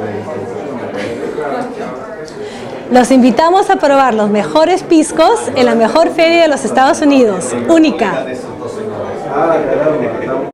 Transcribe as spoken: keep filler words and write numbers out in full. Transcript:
Los invitamos a probar los mejores piscos en la mejor feria de los Estados Unidos, única.